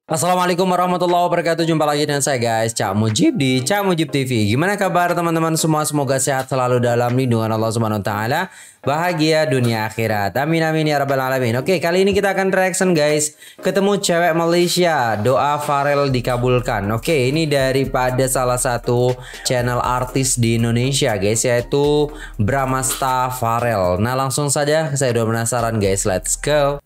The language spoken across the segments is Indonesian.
Assalamualaikum warahmatullahi wabarakatuh. Jumpa lagi dengan saya guys, Cak Mujib di Cak Mujib TV. Gimana kabar teman-teman semua? Semoga sehat selalu dalam lindungan Allah Subhanahu wa taala. Bahagia dunia akhirat. Amin amin ya rabbal alamin. Oke, kali ini kita akan reaction guys. Ketemu cewek Malaysia, doa Pharrell dikabulkan. Oke, ini daripada salah satu channel artis di Indonesia guys, yaitu Bramasta Pharrell. Nah, langsung saja, saya udah penasaran guys. Let's go.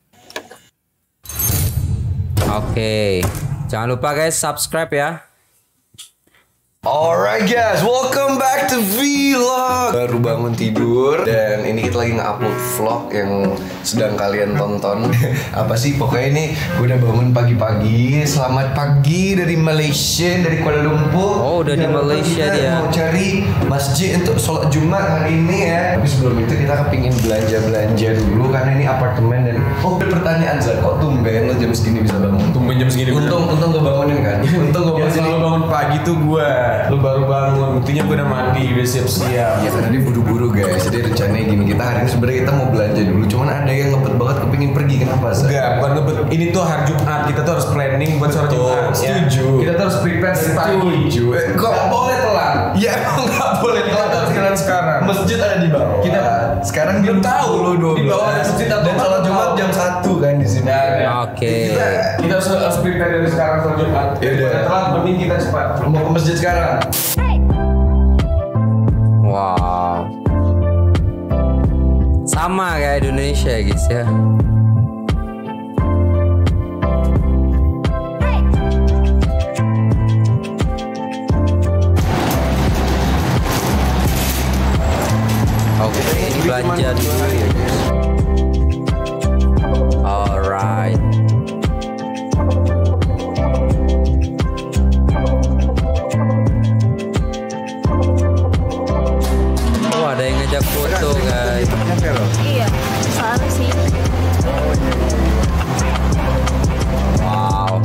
Oke, jangan lupa guys subscribe ya. Alright guys, welcome back to vlog. Baru bangun tidur dan ini kita lagi nge-upload vlog yang sedang kalian tonton. Apa sih, pokoknya ini gue udah bangun pagi-pagi. Selamat pagi dari Malaysia, dari Kuala Lumpur. Oh, udah di Malaysia dia. Mau cari masjid untuk sholat Jumat hari ini ya. Tapi sebelum itu kita kepingin belanja-belanja dulu karena ini apartemen dan ada pertanyaan Zat, kok tumben lo jam segini bisa bangun? Tumben jam segini. Untung gak bangunin kan? Untung gak bangunin. Selalu bangun pagi tuh gue. Lu baru bangun, buktinya gue udah mandi, udah siap-siap. Ya karena dia buru-buru guys. Jadi rencananya gini, kita hari ini sebenarnya kita mau belanja dulu. Cuman ada yang ngebet banget kepingin pergi, kenapa Zat? Enggak, bukan ngebet. Ini tuh hari Jumat, kita tuh harus planning buat sholat Jumat. Setuju. Ya. Kita tuh harus prepare dari pagi. Setuju. Kok boleh telat? Ya emang gak boleh telat sekarang. Masjid ada di bawah. Kita sekarang belum tahu di bawah ada masjid dan sholat Jumat jam 1 kan di sini. Oke. Kita harus prepare dari sekarang sholat Jumat. Ya udah. Telat, mending kita cepat. Mau ke masjid sekarang. Wow. Sama kayak Indonesia guys ya. Oke, ini belanja dulu ya guys. Alright. Oh, ada yang ngajak foto guys. Iya, selalu sih. Wow.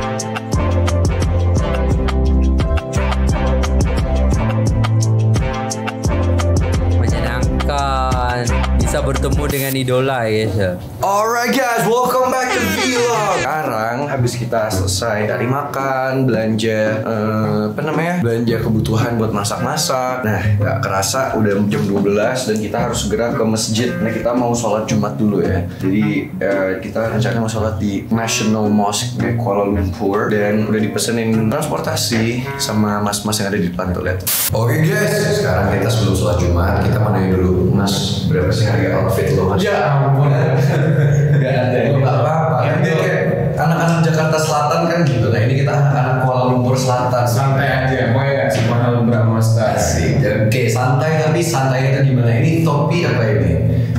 Menyenangkan. Bisa bertemu dengan idola ya guys ya. Alright guys, welcome back to vlog. Sekarang habis kita selesai dari makan, belanja belanja kebutuhan buat masak-masak. Nah, nggak kerasa udah jam 12 dan kita harus segera ke masjid. Nah, kita mau sholat Jumat dulu ya. Jadi kita rencana mau sholat di National Mosque di Kuala Lumpur dan udah dipesenin transportasi sama mas-mas yang ada di depan tuh, lihat. Oke guys, sekarang kita sebelum sholat Jumat kita mau nanya dulu, Mas, berapa sih harga outfit lo Mas? Ya ampun. Gak ada, nggak apa-apa. Kan dia kayak anak-anak Jakarta Selatan kan gitu. Nah ini kita anak-anak Kuala Lumpur Selatan. Santai aja, mau ya semua hal Bramasta. Asik. Oke, santai tapi santai itu gimana? Ini topi apa ini?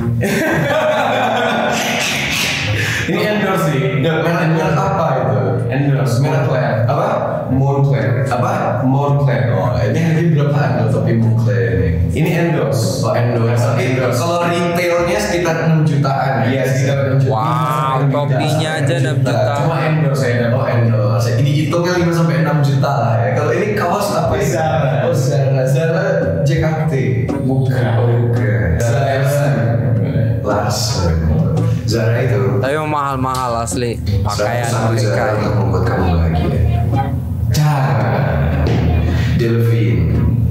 Ini endorse sih. Merek apa itu? Endorse. Moncler. Apa? Moncler. Apa? Moncler. Oh, ini harga berapaan kalau topi Moncler ini? Ini endorse. Oh, endorse. Kalau retailnya sekitar 6 jutaan ya? Iya, sekitar 6 juta. Wow, topinya aja 6 juta. Cuma endorse ya. Oh, endorse. Ini hitungnya 5 sampai 6 juta lah ya. Kalau ini kaos apa sih? Zara. Oh, Zara. Zara JKT. Bukan. Zara. Larsen. Zara itu. Tapi mahal-mahal asli pakaian Sama mereka. Zara untuk membuat kamu bahagia. Cara Delvin.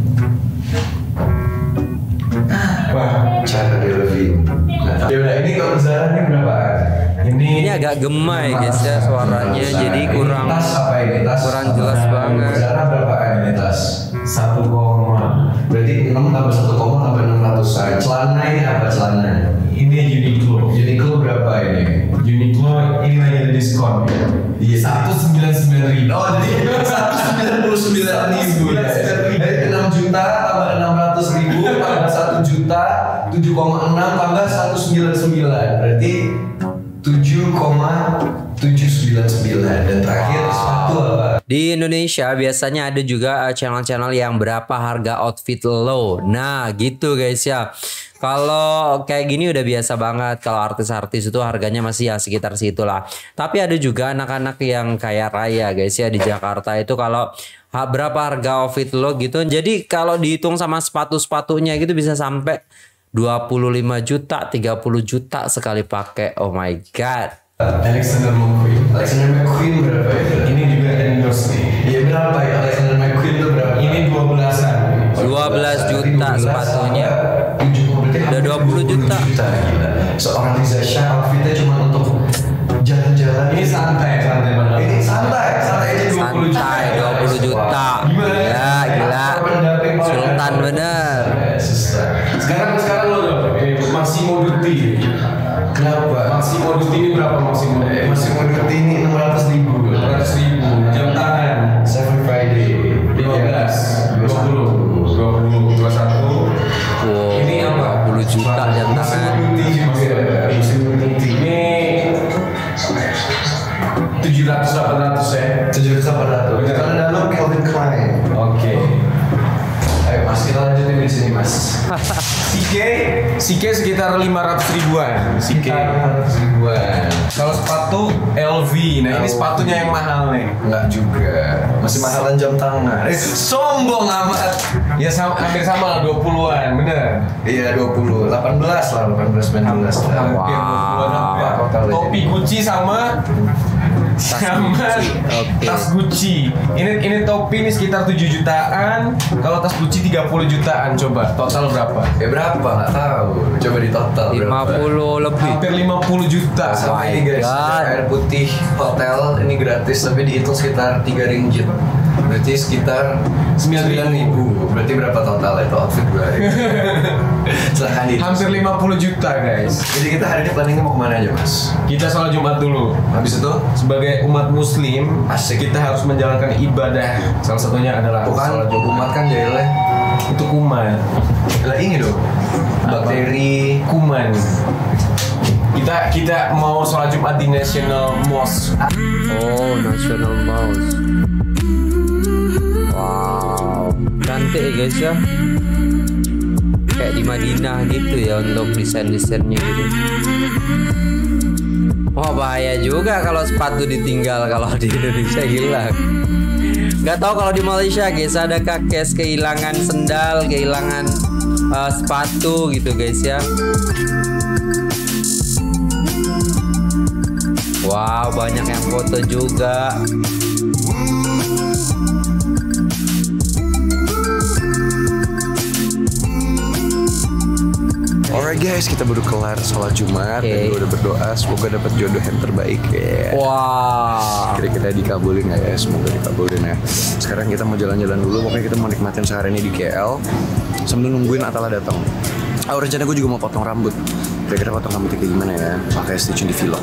Wah, Cara Delvin. Nah, ya udah, ini kalau Zara ini berapaan? Ini agak gemai guys ya suaranya, jadi kurang Ini tas apa ini? Tas kurang jelas banget. Zara berapaan ini tas? 1 koma. Berarti 6 tambah 1 koma tambah 600-an. Celana ini apa celana? Ini Uniqlo. Uniqlo berapa ini? Uniqlo ini lagi ada diskon ya. Iya. 199.000. Oh, jadi 199.000 ya. Jadi 6 juta tambah 600.000 tambah 1 juta 7,6 tambah 199. Berarti 7,799. Dan terakhir sepatu apa? Di Indonesia biasanya ada juga channel-channel yang berapa harga outfit lo. Nah gitu guys ya. Kalau kayak gini udah biasa banget. Kalau artis-artis itu harganya masih ya sekitar situlah. Tapi ada juga anak-anak yang kaya raya guys ya di Jakarta itu kalau berapa harga outfit lo gitu. Jadi kalau dihitung sama sepatu-sepatunya gitu bisa sampai 25 juta, 30 juta sekali pakai. Oh my god. Alexander McQueen. Alexander McQueen berapa ya? Ini juga endorse nih. Iya berapa ya Alexander McQueen itu berapa? Ini 12-an. 12 juta sepatunya. Udah 20 juta. Gila. Seorang Riza Shah outfitnya cuma untuk jalan-jalan. Ini santai banget. Ini santai aja 20 juta. Santai 20 juta. Gila. Sultan bener. Sekarang lo ini Massimo Dutti. Kenapa? Massimo Dutti ini berapa Massimo? Massimo Dutti ini 600.000. 600.000. Jam tangan. Seven Friday. 15, 20, 21. Wow, Ini apa? 20 juta jam tangan. Massimo Dutti ini 700-800 ya. 700-800. Kalau dalam Calvin Klein. Oke. Ayo mas kita lanjutin di sini mas. Sike sekitar 500 ribuan. Sike 500 ribuan. Kalau sepatu LV, nah ini sepatunya yang mahal nih. Enggak juga. Masih mahalan jam tangan. Sombong amat. Ya hampir sama lah 20-an, bener. Iya 20, 18 lah, 18, 19 lah. Hampir 20-an hampir. Totalnya. Topi Gucci sama Oke. tas Gucci. Ini topi ini sekitar 7 jutaan. Kalau tas Gucci 30 jutaan. Coba total berapa? Ya berapa? Nggak tahu. Coba di total berapa? 50 lebih. Hampir 50 juta. Sama ini guys, God. air putih hotel ini gratis tapi dihitung sekitar 3 ringgit. Berarti sekitar 9.000. Berarti berapa total itu outfit gue hari ini? Silahkan dihitung. Hampir 50 juta guys. Jadi kita hari ini planningnya mau kemana aja mas? Kita sholat Jumat dulu. Habis itu? Sebagai umat muslim, Asik. kita harus menjalankan ibadah. Salah satunya adalah Bukan sholat Jumat. umat kan jahilnya. Itu kuman. Lah ini dong. Bakteri. Kuman. Kita mau sholat Jumat di National Mosque. Oh, National Mouse. Wow, cantik ya guys ya. Kayak di Madinah gitu ya untuk desain-desainnya gitu. Wah bahaya juga kalau sepatu ditinggal kalau di Indonesia hilang. Gak tahu kalau di Malaysia guys, adakah case kehilangan sendal, kehilangan sepatu gitu guys ya. Wow, banyak yang foto juga. Alright guys, kita baru kelar sholat Jumat dan gue udah berdoa semoga dapat jodoh yang terbaik ya. Wah. Kira-kira dikabulin nggak ya? Semoga dikabulin ya. Sekarang kita mau jalan-jalan dulu, pokoknya kita mau nikmatin sehari ini di KL sambil nungguin Atala datang. Rencana gue juga mau potong rambut. Kira-kira potong rambutnya kayak gimana ya? Pakai stitch di vlog.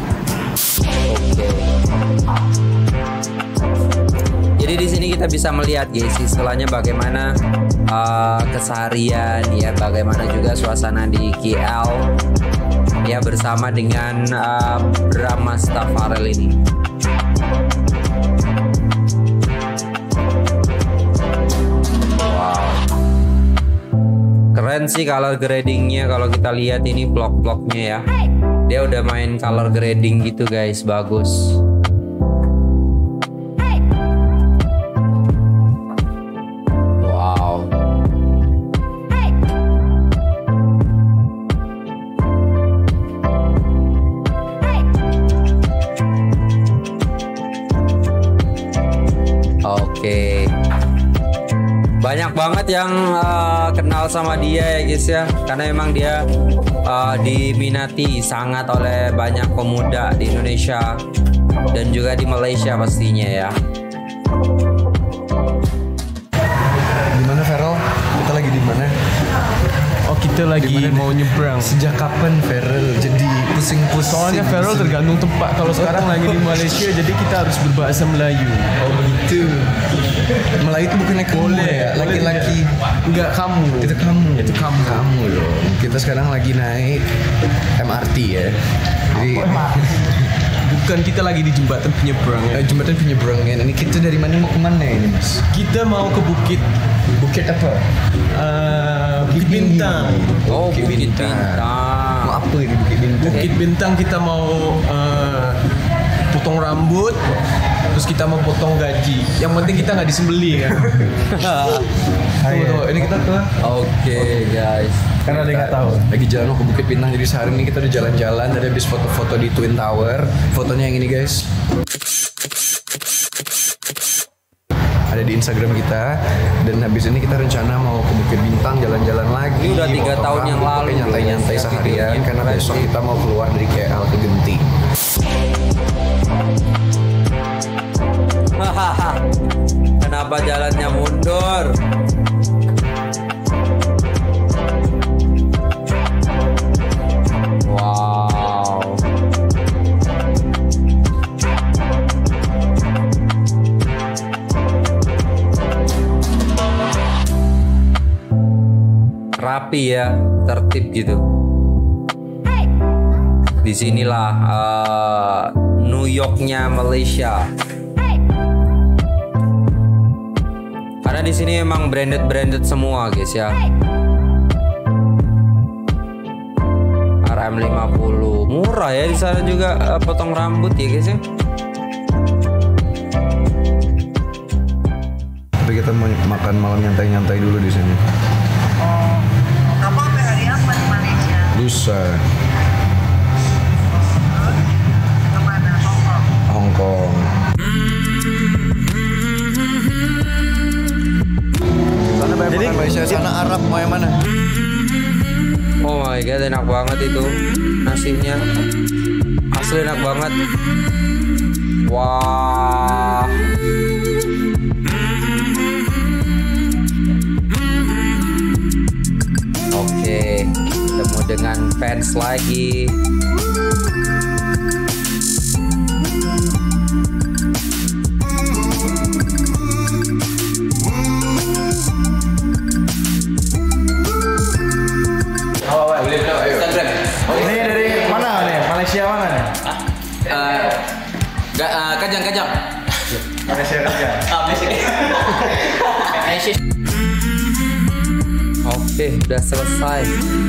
Jadi di sini kita bisa melihat guys istilahnya bagaimana keseharian ya, bagaimana juga suasana di KL ya bersama dengan Bram Tafarel ini. Wow. Keren sih color gradingnya kalau kita lihat ini vlog-vlognya ya. Dia udah main color grading gitu guys, bagus. Wow. Oke. Banyak banget yang kenal sama dia ya guys ya, karena memang dia diminati sangat oleh banyak pemuda di Indonesia dan juga di Malaysia pastinya ya. Gimana Feral? Kita lagi di mana? Oh kita lagi mau nyebrang. Sejak kapan Feral jadi pusing-pusing? Soalnya Feral tergantung tempat. Kalau sekarang lagi di Malaysia, jadi kita harus berbahasa Melayu. Oh begitu. Melayu itu bukannya kamu ya? Laki-laki. Enggak kamu. Itu kamu. Itu kamu. Kamu loh. Kita sekarang lagi naik MRT ya. Jadi Bukan, kita lagi di jembatan penyeberangan. jembatan penyeberangan. Ini kita dari mana mau kemana ini mas? Kita mau ke Bukit apa? Bukit Bintang. Oh, Bukit Bintang. Mau apa ini Bukit Bintang? Bukit Bintang kita mau potong rambut, terus kita mau potong gaji. Yang penting kita nggak disembeli kan. Tuh, ini kita tuh. Oke guys. Karena dia nggak tahu. Lagi jalan mau ke Bukit Bintang, jadi sehari ini kita udah jalan-jalan. Tadi habis foto-foto di Twin Tower. Fotonya yang ini guys. Ada di Instagram kita. Dan habis ini kita rencana mau ke Bukit Bintang, jalan-jalan lagi. Ini udah 3 potong tahun yang rambut, lalu, nyantai-nyantai guys. seharian. Karena besok kita mau keluar dari KL ke Genting. Kenapa jalannya mundur? Wow. Rapi ya, tertib gitu. Disinilah New Yorknya Malaysia. Karena di sini emang branded semua guys ya. RM50 murah ya, di sana juga potong rambut ya guys ya. Tapi kita mau makan malam nyantai-nyantai dulu di sini. Kamu sampai hari apa di Malaysia? Lusa, Kemana? Hongkong. Hong Kong. Sana banyak makan Malaysia, sana Arab, mau yang mana? Oh my god, enak banget itu nasinya. Asli enak banget. Wah. Oke, ketemu dengan fans lagi. Ini dari mana nih? Malaysia mana nih? Kajang. Malaysia kerja. Oke, udah selesai.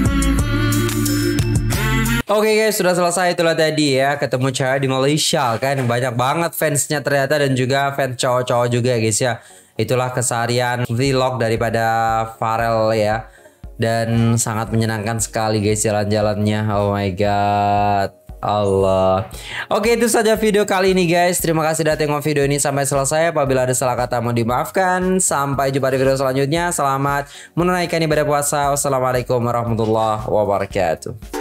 Oke guys, sudah selesai itulah tadi ya, ketemu cewek di Malaysia kan, banyak banget fansnya ternyata dan juga fans cowok-cowok juga guys ya. Itulah keseharian vlog daripada Farel ya. Dan sangat menyenangkan sekali guys jalan-jalannya. Oh my god. Allah. Oke, itu saja video kali ini guys. Terima kasih sudah tengok video ini sampai selesai. Apabila ada salah kata mohon dimaafkan. Sampai jumpa di video selanjutnya. Selamat menunaikan ibadah puasa. Wassalamualaikum warahmatullahi wabarakatuh.